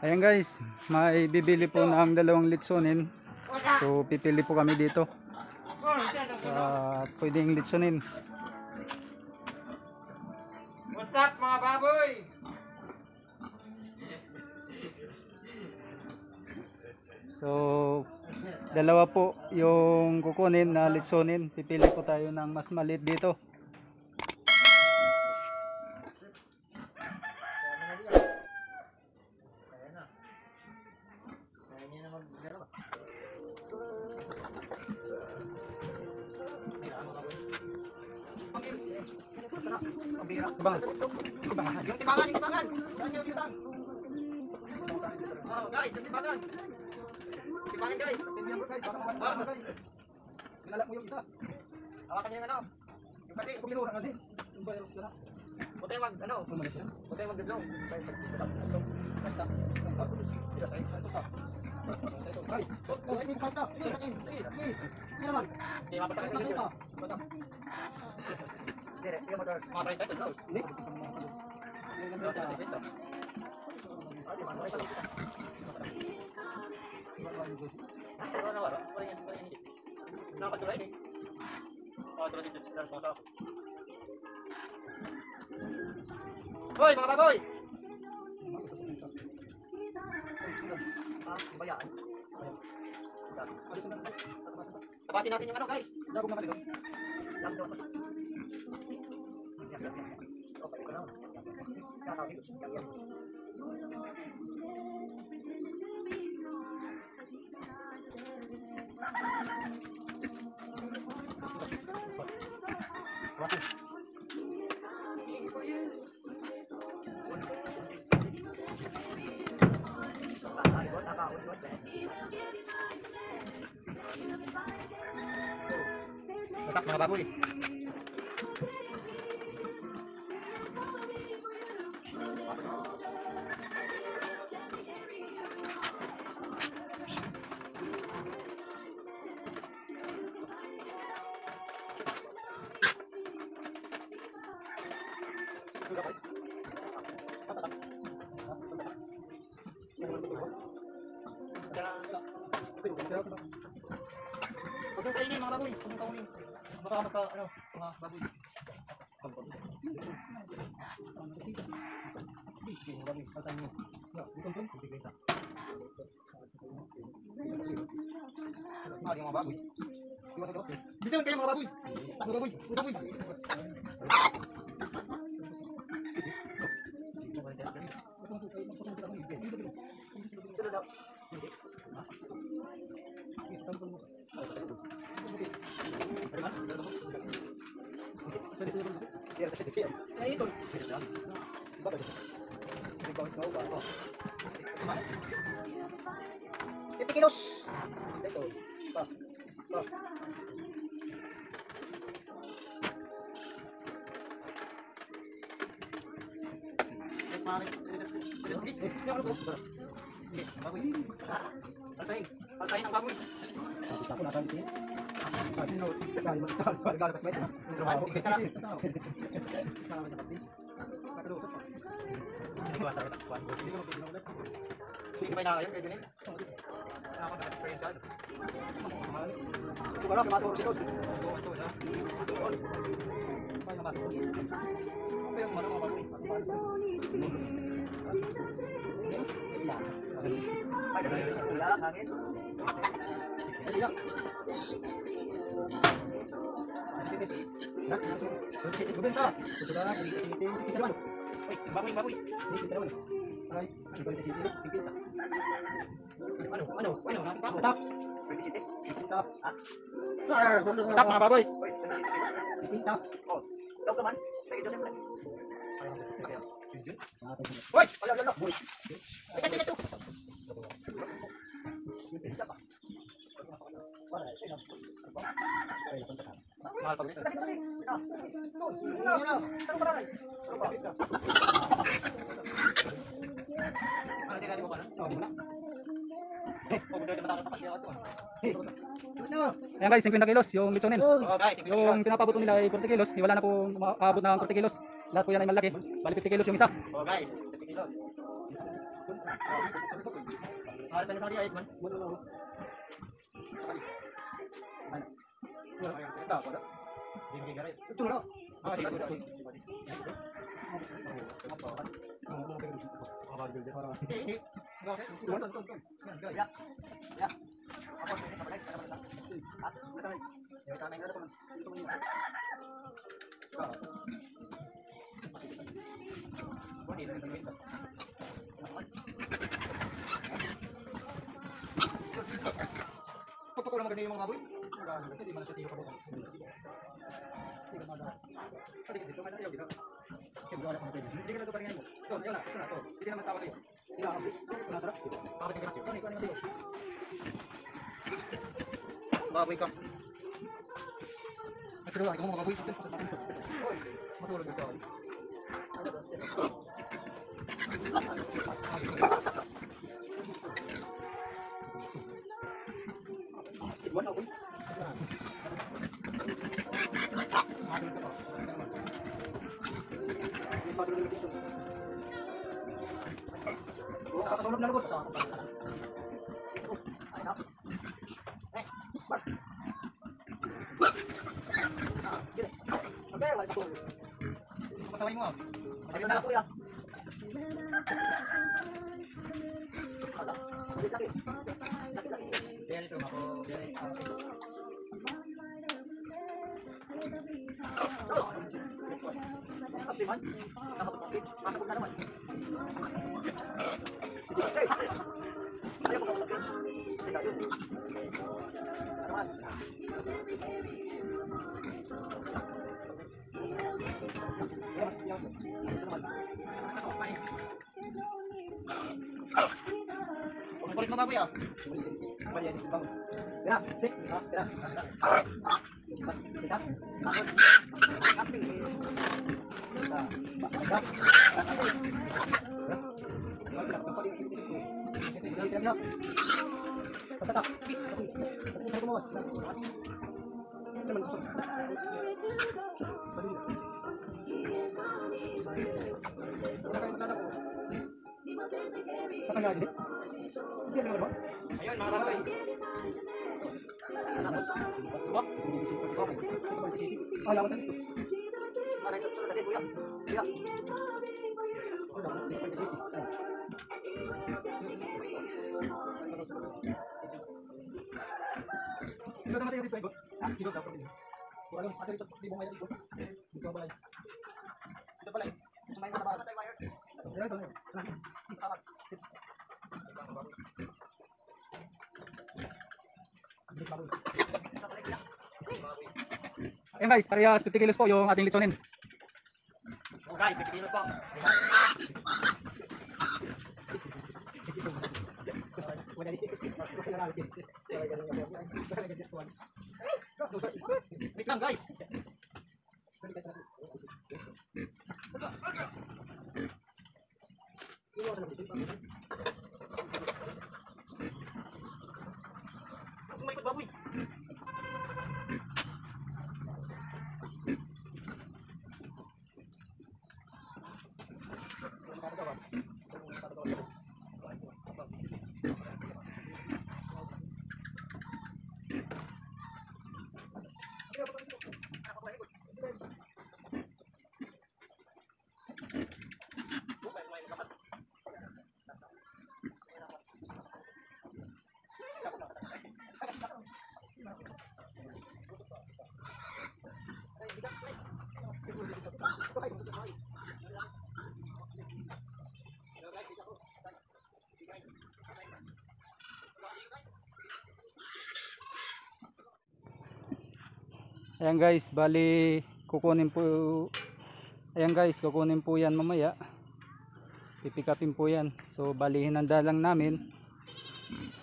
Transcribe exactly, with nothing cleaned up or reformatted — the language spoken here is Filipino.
Ayan guys, may bibili po ng dalawang litsonin. So pipili po kami dito. Uh, pwedeng litsonin. What's up mga baboy? So dalawa po yung kukunin na litsonin. Pipili po tayo ng mas maliit dito. Bang, Yung timbangan, yung timbangan. Saan yung timbang? Oh, guys, yung timbangan. Timbangan, guys. Ah. Kilala mo yung isa. Hawakan niyo yung ano. Yung pati. Pumilo na din. Yung virus na. Huwag tayo mag, ano. Huwag tayo mag-dudlong. Ay, oh, ini kata. Ini, ini, ini. Ini naman. Hindi, mapatay ka dito. Dire, yung motor. Mga try tayo, close. Hindi. Hoy, mga baboy! Ah, bayaan. Tapasin natin yung ano, guys. Dabog naman dito. Laptop. Okay, ko lang. Kakawin. Yan. Masak mga baboy. Huwag yung kainin mga baboy. Huwag yung kainin. Baka magka, ano, mga baboy. Ah, yung mga baboy. Dito lang kayo mga baboy. Mga baboy. Mga baboy. Dito lang. fifty kilos. Ito. Pa. Pa. Altayin. Altayin ang baboy. Ako na tayo. Sige ba na kayo kay Junel? Ako na experience ka. Ito ba na kamato si Tod? Ito yung ano mga baboy. Ay, dito sa pula, hangin. Ay, lang. Gubenta. Baboy, baboy. Ano, ano, ano, tap. Tap. Tap mga baboy. Tap. Oh, tap naman. Sige, Joseph. Hoy, wala wala. Sige, sige to. Mahal pa rin. Ayan guys, fifty kilos yung litsonin. Oh, guys, Yung pinapabot nila ay forty kilos, wala na pong maabot ng forty kilos. Lahat po yan ay malaki. Bali fifty kilos yung isa. oh guys, fifty kilos. Ada tayo sa ayat man. Ito na. Ah, sige. Ya. Ya. Apa ini apa lagi? Ah, betul. Ya, tanah ini ada teman. Itu ini. Oh, ini ini. Pagpapako lang maganda yung mga baboy. Kasi di man siya tiyo pa bukan. Hindi ka na. Pwede dito man tayo dito. Kaya wala pa tayo. Hindi ka na to paringan mo. Ito, yun na, ito na to. Hindi naman tawa tayo. Hindi na. Ito na sarap. Bakit hindi ka na? Ano ikaw naman dito? Baboy ka. Pero ikaw mo baboy. Matulog dito. Iwan ako. Katulog na lubot. Ay, na. Eh, bak. Ah, gini. Okay, wala ko. Mataway mo. Ayun na ako ya. Ala, ulit lagi. Lagi lagi. Diyan ito ako. Diyan. Kapti man. Nakapagpapit. Masakot na naman. Sige. Hey. Ayaw ko kapagpapit. Sige, ayun. Naman. Kung kulit mo baboy ah. Bali yan, bang. Tira, sik. Ah, tira. Sikat, sikat. Takot. Kapi. Ah, bakit? Patatak. Patatak mo. Naman. Sa kanya din? Hindi ano ba? Ayun, mga baboy. Wak. Ala, wala dito. Ara ito sa dito, kuya. Kuya. Wala, dito dito. Ito naman tayo dito, ibo. Ah, dito daw kami. Wala, ate dito, di mo ngayon dito. Dito ba? Dito pala. May mga bata tayo wire. Dito, dito. Ayan guys, parehas fifty kilos po yung ating litsonin. Okay, fifty kilos po. Wait lang guys. May baboy. Ayan guys, bali kukunin po. Ayan guys, kukunin po yan mamaya. Pipikapin po yan. So bali hinanda lang namin.